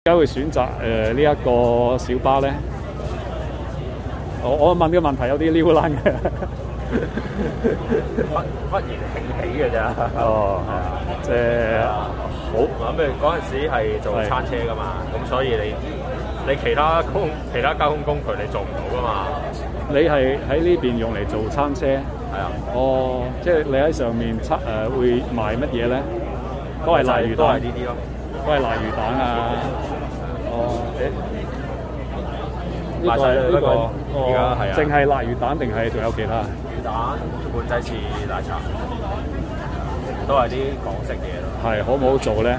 點解會選擇呢一個小巴咧？我問嘅問題有啲撩撚嘅。 忽然興起嘅咋？ 哦，係啊，即係好咁你嗰陣時係做餐車噶嘛，咁所以你其他交通工具你做唔到噶嘛？ 你係喺呢邊用嚟做餐車？ 係啊。 哦，即係你喺上面會賣乜嘢咧？都係瀨魚蛋， 都係呢啲咯， 都係瀨魚蛋啊！哦，呢個而家係啊， 淨係瀨魚蛋定係仲有其他？ 魚蛋、半雞翅、奶茶，都係啲港式嘢咯。 係好唔好做咧？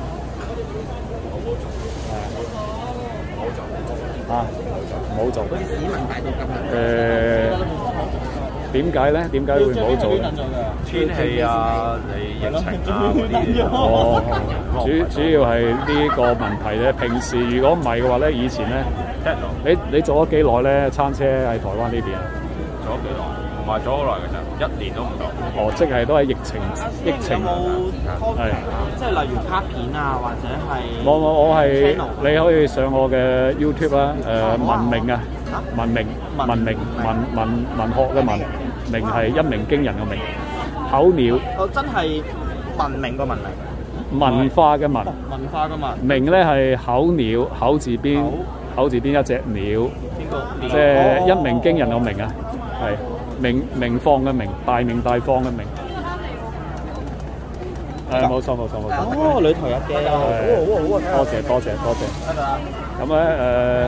唔好做啊，唔好做。 好似市民大道咁。 點解咧？點解會唔好做咧？ 天氣啊，你疫情啊嗰啲。 哦，主要係呢個問題咧。平時如果唔係嘅話咧，以前咧，你做咗幾耐咧？餐車喺台灣呢邊啊？ 做咗幾耐？唔係做好耐嘅啫，1年都唔到。 哦，即係都係疫情。 有冇係即係例如卡片啊，或者係我係你可以上我嘅 YouTube 啦。文明啊，文學嘅文。明係一鳴驚人嘅鳴，口鳥。 哦，真係文明個文明。 文化嘅文。 文化嘅文。 明咧係口鳥，口字邊一隻鳥。 邊個？ 即係一鳴驚人嘅鳴啊，係明放嘅明，大明大放嘅明。冇錯。 哦，旅途日記啊，好啊。 多謝。咁咧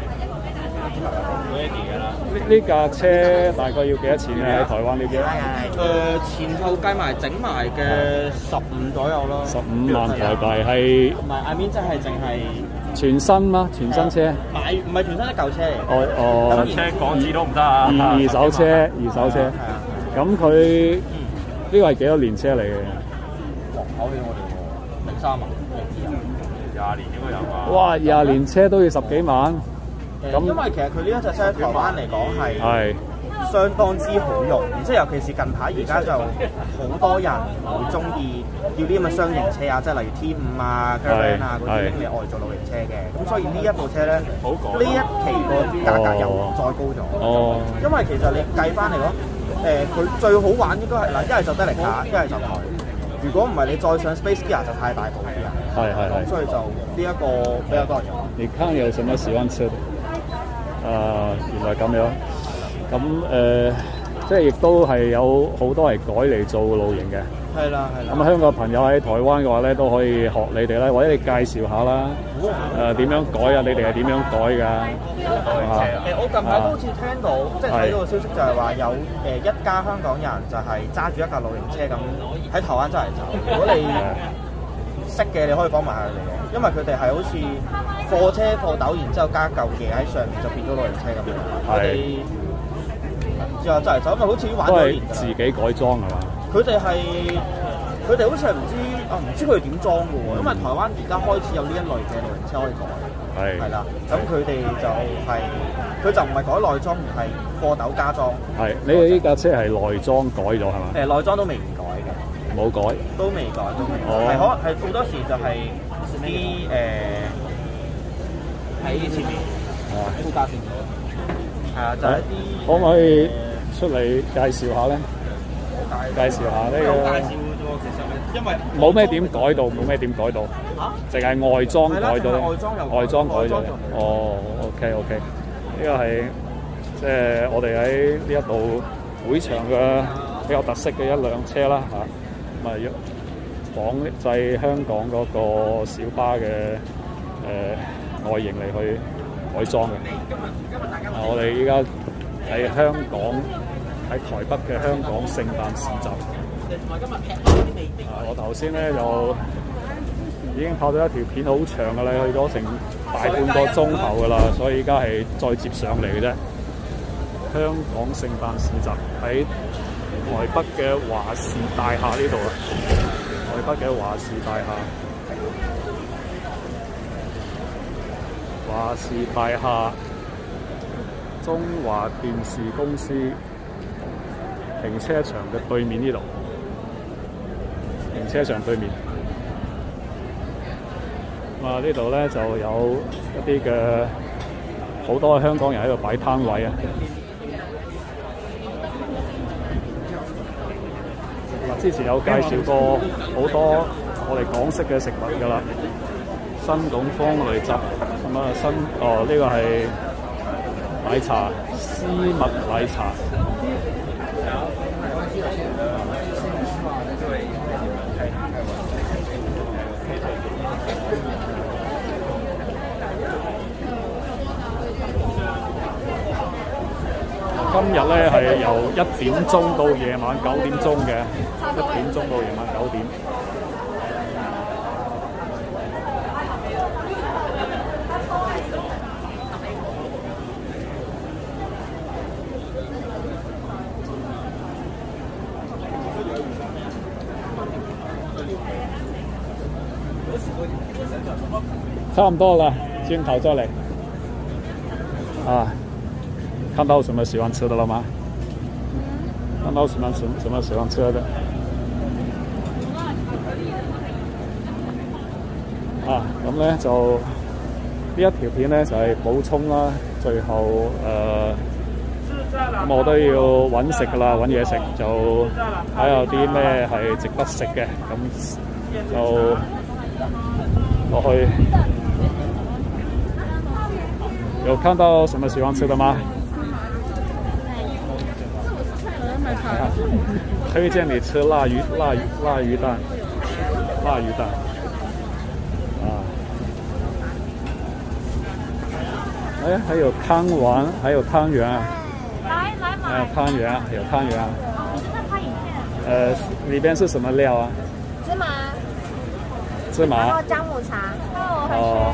呢架車大概要幾多錢咧？喺台灣呢邊？ 前後計埋整埋嘅15左右咯。 15萬台幣係。 唔係 I mean 即係淨係全新嗎？全新車？ 唔係全新，一舊車嚟。 哦。 車港紙都唔得啊！ 二手車。係啊。咁佢呢個係幾多年車嚟嘅？ 考起我哋喎，03啊 ，20年應該有啩。 哇！20年車都要10幾萬。 咁因為其實佢呢一隻車喺台灣嚟講係相當之好用，即係尤其是近排而家就好多人會中意要啲咁嘅雙型車啊，即係例如 T5啊、Caravan 啊嗰啲拎嚟外做露營車嘅。咁所以呢一部車咧，呢一期個價格又再高咗。哦。因為其實你計翻嚟講，佢最好玩應該係嗱，一係就德力卡，一係就佢。如果唔係你再上 Space Gear 就太大部啲人。係。咁所以就呢一個比較多人用。 你看有什麼喜歡吃的？原來咁樣，咁即係亦都係有好多係改嚟做露營嘅。係啦。咁香港朋友喺台灣嘅話咧，都可以學你哋啦，或者你介紹下啦。點樣改啊？你哋係點樣改㗎？ 我近排都好似聽到，即係睇到個消息就係話有一家香港人就係揸住一架露營車咁喺台灣周圍走。如果你識嘅，你可以幫埋下佢哋嘅，因為佢哋係好似貨車貨斗，然之後加嚿嘢喺上面就變咗露營車咁樣。佢哋之後就嚟走，因為好似玩咗年㗎啦。自己改裝係嘛？佢哋好似係唔知佢哋點裝㗎喎，因為台灣而家開始有呢一類嘅露營車可以改。係啦，咁佢哋就佢就唔係改內裝，而係貨斗加裝。係，你哋呢架車係內裝改咗係嘛？內裝都未改嘅。冇改，都未改，係好多時就係啲喺前面副駕駛，係啊，就係一啲可唔可以出嚟介紹下咧？介紹下呢個。介紹啫喎，其實因為冇咩點改到，嚇，淨係外裝改到。外裝改咗。哦 ，OK，呢個係即係我哋喺呢一度會場嘅比較特色嘅一輛車啦嚇。咁啊，仿製香港嗰個小巴嘅外形嚟去改裝嘅。我哋依家喺香港，喺台北嘅香港聖誕市集。我頭先咧就已經拍咗一條片，好長㗎啦，去咗成大半個鐘頭㗎啦，所以依家係再接上嚟嘅啫。香港聖誕市集喺台北嘅華視大廈呢度啊，台北嘅華視大廈，華視大廈，中華電視公司停車場嘅對面呢度，停車場對面。 呢度咧就有一啲嘅好多香港人喺度擺攤位啊！之前有介紹過好多我哋港式嘅食物㗎啦，新港方類汁咁啊呢個係奶茶，絲襪奶茶。今日咧係由1點鐘到夜晚9點鐘嘅，1點鐘到夜晚9點。差唔多啦，轉頭再嚟。啊！看到什麼喜歡吃的了嗎？看到什麼喜歡吃的？咁咧就呢一條片咧就係補充啦，最後咁我都要揾食噶啦，揾嘢食就睇下啲咩係值得食嘅，咁就落去。有看到什麼喜歡吃的嗎？推薦你吃辣魚蛋，還有湯丸，還有湯圓啊，湯圓啊，有湯圓啊。裡邊是什麼料啊？芝麻。然後薑母茶。哦。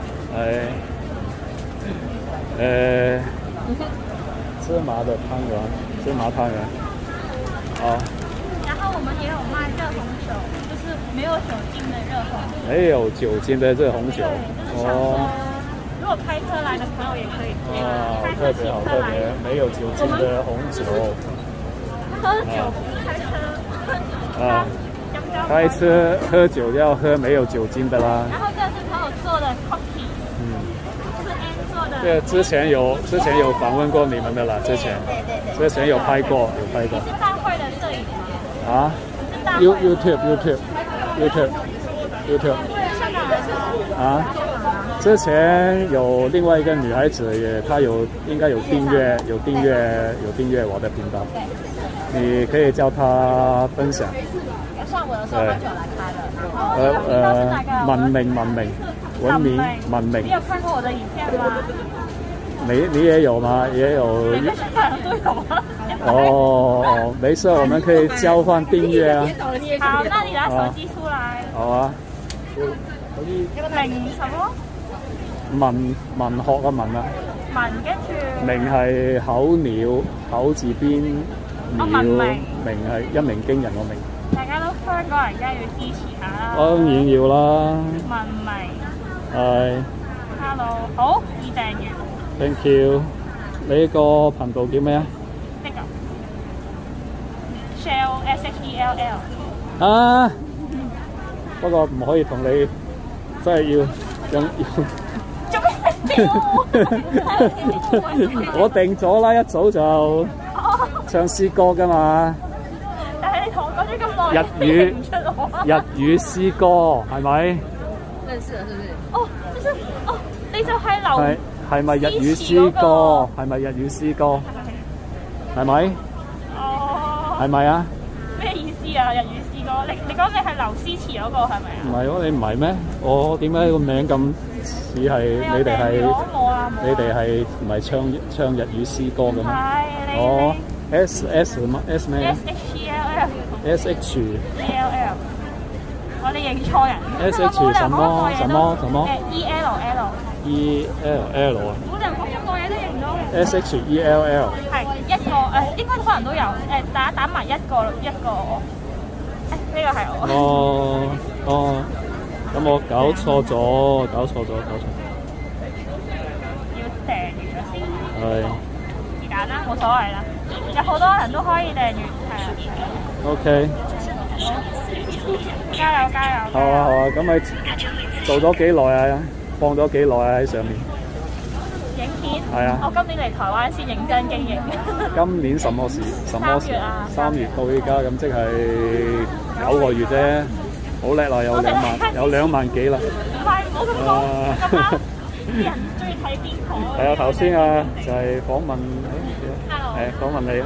芝麻的湯圓，芝麻湯圓。好。 然後我們也有賣熱紅酒，就是沒有酒精的熱紅酒。 沒有酒精的熱紅酒。哦。 如果開車來的朋友也可以。 特別好，特別沒有酒精的紅酒。 喝酒不是開車。 開車喝酒要喝沒有酒精的啦。 然後這是朋友做的 cookie。這是 Ann 做的。 對，之前有訪問過你們的啦，之前有拍過。 你是大會的攝影嗎？ 啊？YouTube。啊？之前有另外一個女孩子她應該有訂閱我的頻道，你可以叫她分享。 上午的時候很久來開了。 文明。 你有看過我的影片嗎？ 你也有嗎？也有。 每個香港人都有嗎？ 哦，沒事，我們可以交換訂閱啊。 好，那你拿手機出來。 好啊。 明什麼？ 文學嘅文啊。 文跟住。 明係口鳥，口字邊鳥，明係一鳴驚人個鳴。 大家都香港人，梗係要支持下啦。 當然要啦。 文明。 係。 Hello， 好，已訂閱。 Thank you。你個頻道叫咩啊？ 呢個 Shell SHELL。 啊！不過唔可以同你，真係要用。 做咩？ 我定咗啦，一早就唱詩歌噶嘛。 但係你同我講咗咁耐， 日語詩歌係咪？ 認識啦，是不是？哦，就是哦，你就係劉。 係咪日語詩歌？係咪日語詩歌？係咪？ 哦。 係咪啊？ 咩意思啊？日語詩歌？你講你係劉思慈嗰個係咪啊？ 唔係喎，你唔係咩？我點解個名咁似係你哋係？你哋係唔係唱日語詩歌嘅咩？ 係。 哦 ，S 咩 ？SHELL。我哋認錯人。 SH 什麼 ？ELL。 啊？ 冇人講咁多嘢都認唔到。 SHELL。 係一個應該可能都有打埋一個。呢個係我。 哦，咁我搞錯咗。 要訂閱咗先。 係。 時間啦，冇所謂啦。有好多人都可以訂閱，係啊。 OK。 加油！ 好啊，咁咪。 做咗幾耐啊？放咗幾耐啊？喺上面影片係啊。 我今年嚟台灣先認真經營。 今年什麼時？ 3月啊 3月到而家咁，即係9個月啫，好叻啦！有2萬幾啦。 唔係，唔好咁講，咁啱啲人中意睇邊個？ 係啊，頭先啊就係訪問，訪問你啊。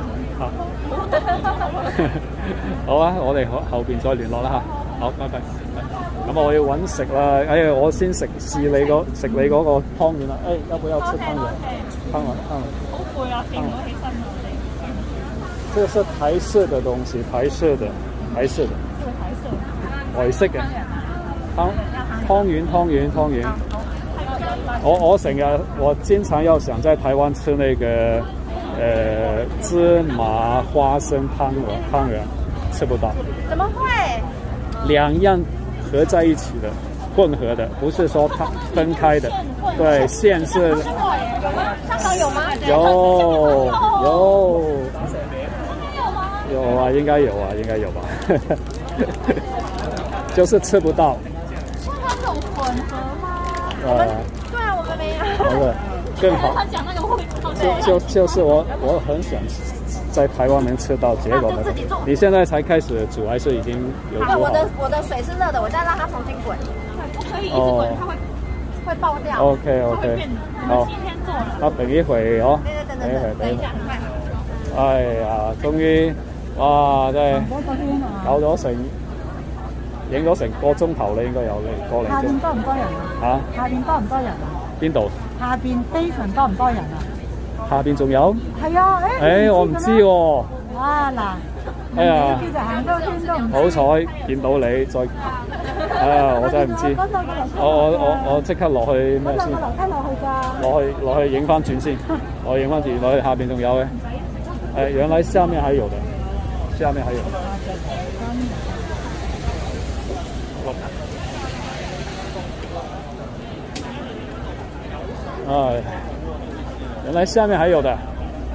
好啊，我哋後邊再聯絡啦嚇。好，拜拜。咁我要揾食啦，我先試你嗰個湯圓啦。要不要吃湯圓？湯圓。 好攰啊，企唔到起身啊！ 這個是台式的東西，台式的。台式嘅湯圓。我經常要想在台灣吃那個芝麻花生湯圓，吃不到。 怎麼會 ？2樣合在一起的，混合的，不是說它分開的。對，餡是。香港有嗎？有啊，應該有吧。就是吃不到。 像那種混合嗎？對啊，我們沒有。 更好。就是我很想在台灣能吃到，結果呢？你現在才開始煮，還是已經有煮好？ 我的水是熱的，我再讓它重新滾。 不可以一直滾，它會爆掉。 OK。好，那等一會哦。 等一下，快。 哎呀，終於，哇！真係搞咗影咗成個鐘頭，你應該有個零鐘。 下邊多唔多人啊？下邊多唔多人啊？ 邊度？ 下邊機場多唔多人啊？ 下邊仲有？ 係啊， 我唔知喎。 啊嗱， 哎呀， 行多圈都唔知。 好彩見到你，再我真係唔知。我即刻落去咩先？ 樓梯落去㗎。 落去影翻轉先。我影翻轉，落去下邊仲有嘅。原來下面還有的，下面還有。原來下面還有的。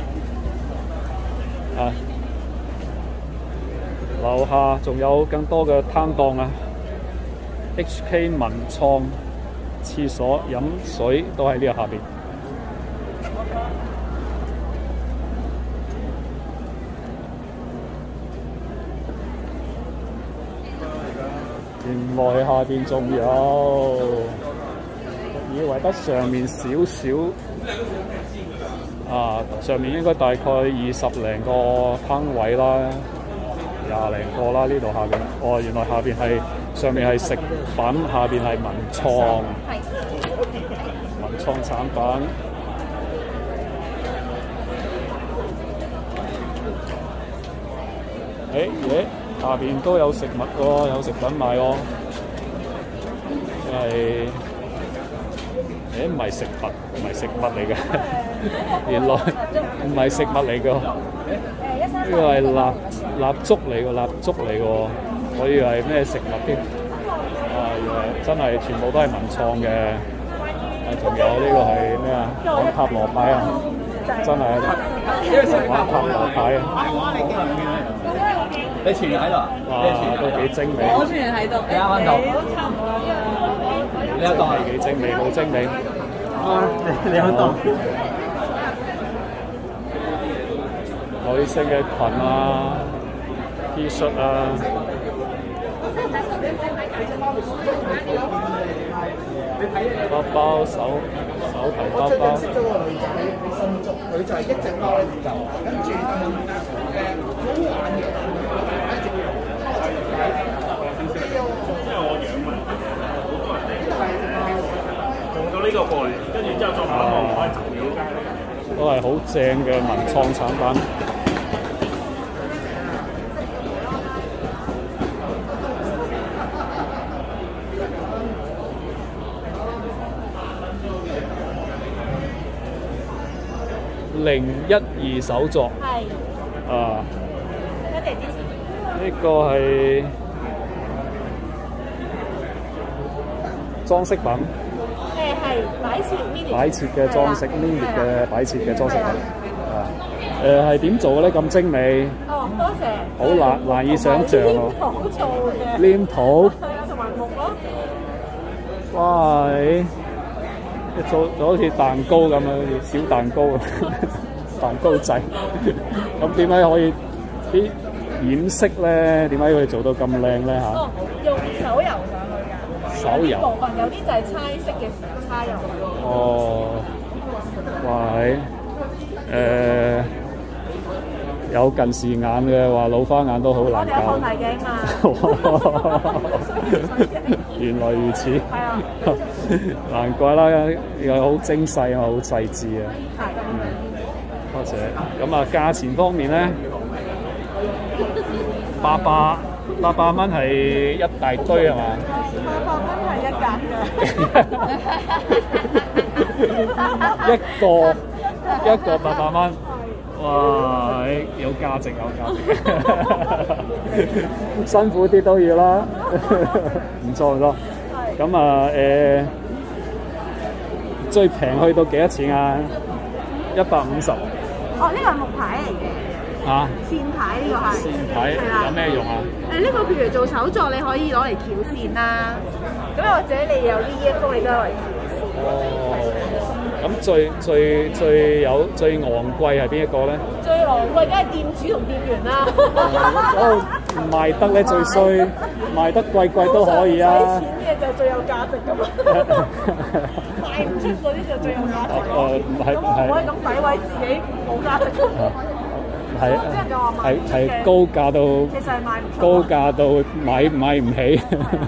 樓下仲有更多嘅攤檔啊 ！HK 文創廁所飲水都喺呢個下邊。原來下邊仲有，以為得上面少少，上面應該大概20零個攤位啦，20零個啦，呢度下邊。原來下邊係上面係食品，下邊係文創產品。下邊都有食物喎，有食品賣喎。唔係食物，唔係食物嚟嘅，原來唔係食物嚟嘅，呢個係蠟燭嚟嘅，我以為係咩食物添。原來真係全部都係文創嘅。仲有呢個係咩啊？玩塔羅牌啊，真係玩塔羅牌啊！ 你全喺度啊？ 都幾精美。 我全喺度。 你啱啱到。你有檔係幾精美，好精美。 你有檔。 女性嘅裙啊 ，T 恤啊。包手提包包。 佢就係一直攞嚟就，跟住好玩嘅。 用到呢個過嚟，跟住之後再慢慢開走廟街。 都係好正嘅文創產品。012手作。 係。 呢個係裝飾品。係擺設嘅裝飾 mini 嘅擺設嘅裝飾品。係點做嘅咧？咁精美。 多謝。 好難以想像喎。 黏土做嘅。 黏土。 係啊，同埋木咯。 哇！做好似蛋糕咁樣，小蛋糕啊，蛋糕仔。咁點解可以啲染色咧？點解可以做到咁靚咧嚇？ 哦，用手油上去㗎。 手油。 部分有啲就係猜色嘅時候猜油。 哦，哇！有近視眼嘅話，老花眼都好難搞。 我哋有放大鏡嘛。 原來如此。 係啊。 難怪啦，又好精細啊，好細緻啊。 係。 多謝。咁啊，價錢方面咧，800蚊係一大堆係嘛 800蚊係一格嘅。 一個800蚊。哇！有價值，辛苦啲都要啦，唔錯。咁啊最平去到幾多錢啊？150。 哦，呢個係木牌嚟嘅。 嚇？ 線牌呢個係。 線牌有咩用啊？ 呢個譬如做手作，你可以攞嚟翹線啦。咁或者你有呢一幅，你都攞嚟翹線。 哦。咁最昂貴係邊一個咧？ 最昂貴梗係店主同店員啦。 唔賣得咧最衰，賣得貴都可以啊。 使錢嘅就最有價值㗎嘛。賣唔出嗰啲就最有價值。 唔係咁我唔可以咁詆毀自己冇價值。 係高價到， 其實係賣唔出。 高價到買唔起。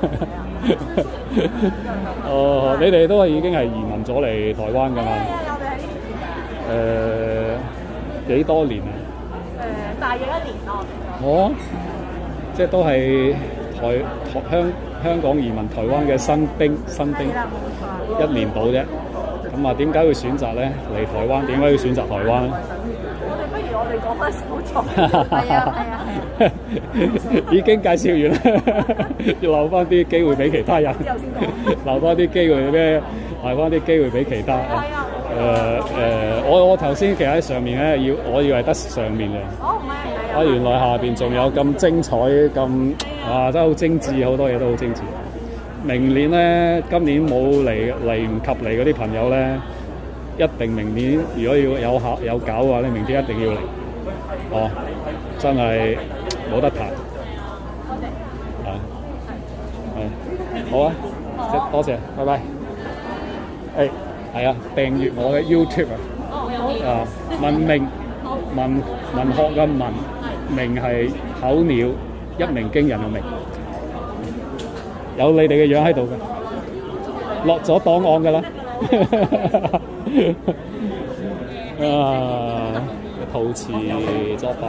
哦，你哋都係已經係移民咗嚟台灣㗎嘛？ 我哋喺幾多年啊？ 大約1年咯。 哦，即係都係香港移民台灣嘅新兵，1年到啫。咁啊，點解會選擇咧嚟台灣？點解要選擇台灣咧？ 我哋講翻手作。係啊。 已經介紹完啦，要留翻啲機會俾其他人。留翻啲機會咩？留翻啲機會俾其他。我頭先企喺上面咧，我以為得上面嘅。 哦，唔係。 原來下邊仲有咁精彩咁真係好精緻，好多嘢都好精緻。明年咧，今年冇嚟唔及嚟嗰啲朋友咧，一定明年如果要有搞嘅話咧，明天一定要嚟。哦，真係冇得彈。好啊，多謝，拜拜。係啊，訂閱我嘅 YouTube 啊。文明文學嘅文，明係口鳥，一鳴驚人嘅鳴。有你哋嘅樣喺度嘅，落咗檔案㗎啦。陶瓷作品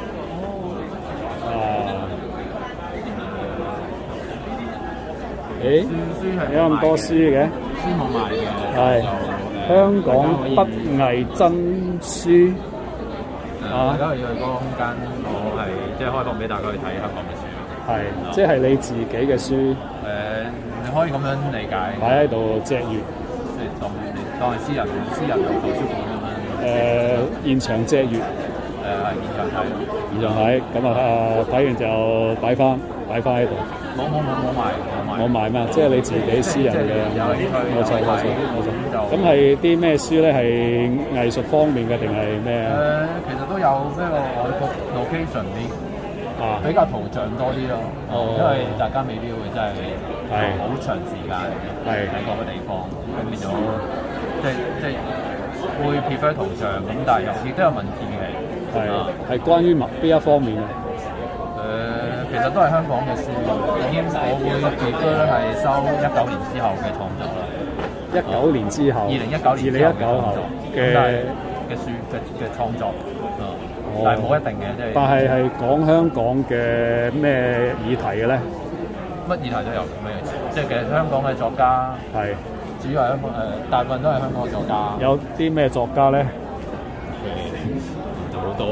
有咁多書嘅， 書冇賣嘅， 係香港北藝真書大家可以去嗰個空間，我係即係開放俾大家去睇香港嘅書。 係，即係你自己嘅書。 你可以咁樣理解。 擺喺度隻閱， 即係當係私人圖書館咁樣。 現場隻閱。 係現場睇。 現場睇，咁睇完就擺翻喺度。冇賣咩？即係你自己私人嘅。冇錯。咁係啲咩書咧？係藝術方面嘅定係咩啊？ 其實都有咩外國 location 啲。比較圖像多啲咯，因為大家未必會真係好長時間喺嗰個地方，咁變咗即係會 prefer 圖像咁，但係亦都有文字嘅。 係關於邊一方面啊？ 其實都係香港嘅書，已經我會 prefer 係收19年之後嘅創作啦。 19年之後，2019後嘅書嘅創作。但係冇一定嘅，即係。但係講香港嘅咩議題嘅咧？ 乜議題都有咩？即係其實香港嘅作家係主要係香港大部分都係香港嘅作家。 有啲咩作家咧？ 就好多。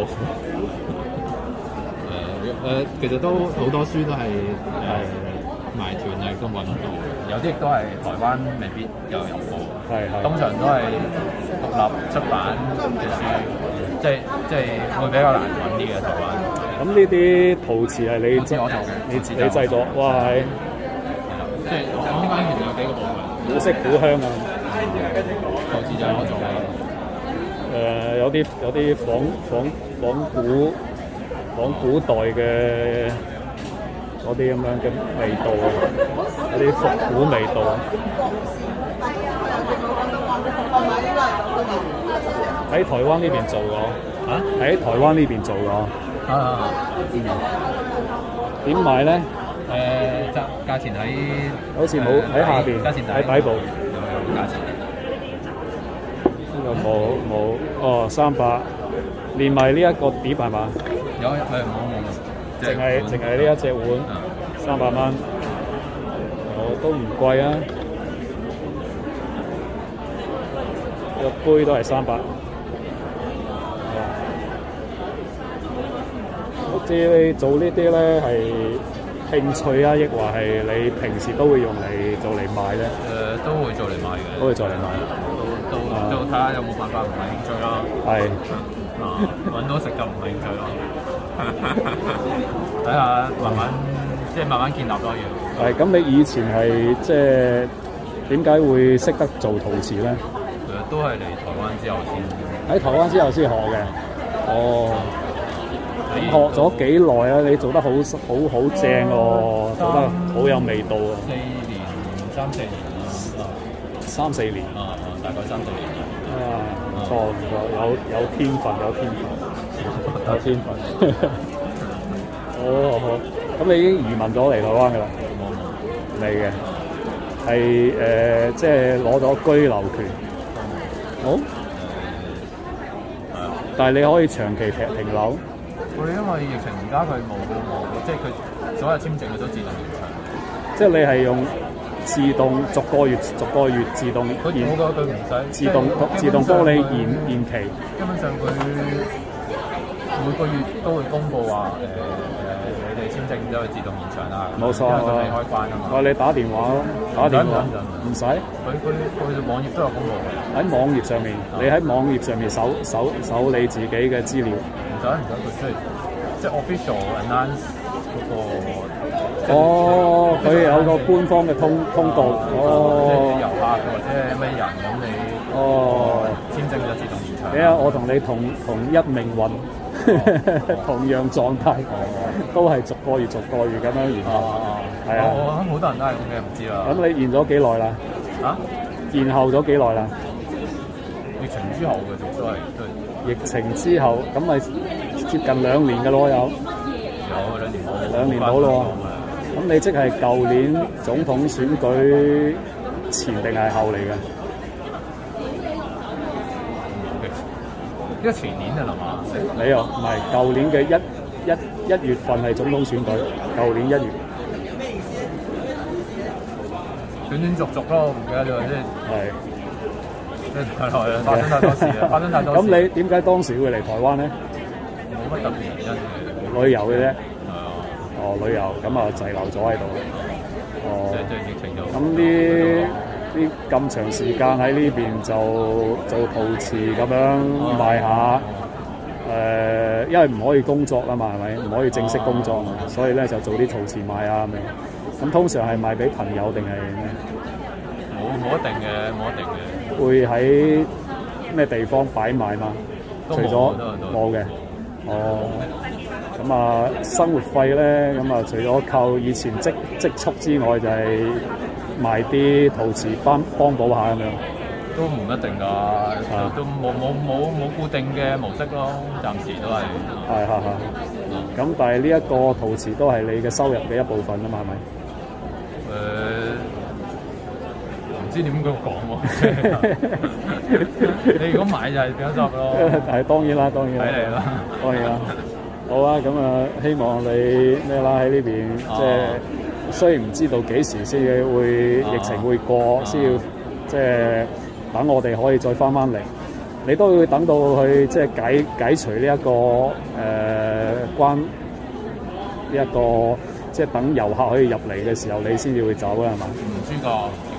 其實都好多書都係埋團啊，都揾到。有啲亦都係台灣未必有入貨。通常都係獨立出版嘅書。即係會比較難揾啲嘅台灣。 咁呢啲陶瓷係你製作嘅？你製作，哇係。 即係我中間其實有幾個部分。 古色古香啊。 投資就係嗰種有啲仿古代嘅嗰啲咁樣嘅味道啊，嗰啲復古味道啊。喺台灣呢邊做過，喺台灣呢邊做過。點買咧？ 價錢喺好似冇喺下邊，喺底部。 價錢呢個冇哦，300，連埋呢一個碟係嘛？ 有冇， 淨係呢一隻碗300蚊，都唔貴啊！個杯都係300。好似你做呢啲咧係興趣啊，抑或係你平時都會用嚟做嚟賣咧？ 都會做嚟賣嘅。 都會做嚟賣。 都睇下有冇辦法唔係興趣咯。 係。 揾到食就唔係興趣咯。睇下慢慢建立多嘢。係，咁你以前係即係點解會識得做陶瓷咧？ 都係嚟台灣之後先。喺台灣之後先學嘅。哦。學咗幾耐啊？你做得好正喎，做得好有味道啊！3、4年。 大概3、4年。 唔錯，有天分。好。咁你已經移民咗嚟台灣㗎啦？未嘅，係即係攞咗居留權。好。但係你可以長期停留。 因為疫情而家佢冇，即係佢所有簽證佢都自動延長。 即係你係用自動逐個月自動延， 我覺得佢唔使自動幫你延期。 基本上佢每個月都會公佈話你哋簽證都會自動延長啦。 冇錯啊！ 未開關啊嘛。 你打電話唔使。 佢網頁都有公佈嘅。 喺網頁上面，你喺網頁上面搜你自己嘅資料。 唔使佢即係 official announce 嗰個。 佢有個官方嘅通告。 即係遊客或者係咩人咁你。簽證就自動延長。 我同你同一命運，同樣狀態，都係逐個月咁樣延後。係啊。 我諗好多人都係咁嘅，唔知啦。 咁你延咗幾耐啦？延後咗幾耐啦？ 疫情之後嘅都係。 疫情之後，咁咪接近2年嘅咯，有2年到咯。咁你即係舊年總統選舉前定係後嚟嘅？ 因為前年㗎啦嘛。 你又唔係舊年嘅一月份係總統選舉，舊年1月。 斷續咯，唔記得咗先。係。發生太多事。咁你點解當時會嚟台灣咧？ 冇乜特別原因。 旅遊嘅啫。旅遊咁啊滯留咗喺度。 即係疫情就。 咁啲咁長時間喺呢邊就做陶瓷咁樣賣下。因為唔可以工作啦嘛，係咪？唔可以正式工作，所以咧就做啲陶瓷賣啊咁樣。咁通常係賣俾朋友定係咩？ 冇一定嘅。 會喺咩地方擺賣嘛？除咗冇嘅。咁啊，生活費咧，咁啊，除咗靠以前積蓄之外，就係賣啲陶瓷幫補下咁樣。 都唔一定㗎，都冇固定嘅模式咯，暫時都係。 係。咁但係呢一個陶瓷都係你嘅收入嘅一部分啊嘛，係咪？唔知點講喎。你如果買就係變咗收入咯。係當然啦。睇嚟啦。當然啦。好啊，咁啊，希望你咩啦喺呢邊，即係雖然唔知道幾時先會疫情會過，先要即係等我哋可以再翻嚟。你都會等到去即係解除呢一個關呢一個，即係等遊客可以入嚟嘅時候，你先至會走啦，係嘛？ 唔知㗎。